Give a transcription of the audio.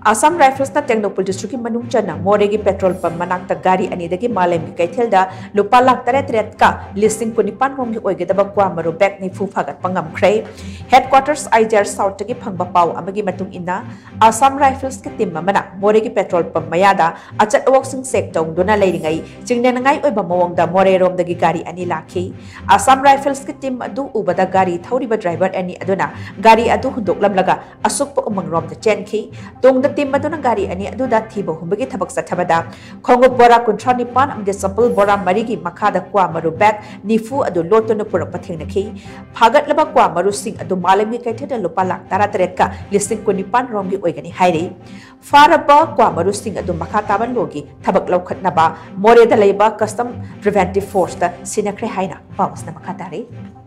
Assam Rifles na Tengnoupal District manung chana Moreh gi Petrol Pump manakta gari anidagi malem gi keithel da Lupa Lakh tret ka lishing kunipan rom gi oigadaba kwa Maru back ni fu phagatpa ngamkhre headquarters IJR South gi phangba pau amagi matung ina Assam Rifles ki team mana Moreh gi Petrol Pump mayada achat awak sing sektong dona leiringai jingnanangai oiba mawang da Moreh rom dagi gari ani lakhi Assam Rifles ki team adu ubada gari thoriba driver ani aduna gari adu hundok lamlaga asukpa umang rom da chenki tong da team maduna gari ani aduda thibo humbagi thabak sathabada khongup bora kunthra nipan amde sample bora marigi makhada kwa Maru back nifu adu loto na purak pathengnakhi phagat kwa Maru sing adu malem gi kaitheda Lupa Lakh tret ka listing kunipan romgi oigani hairi faraba kwa Maru sing adu makhataban logi thabak laukhatnaba Moreh da leiba custom preventive force da sinakhre haina paus na makhatari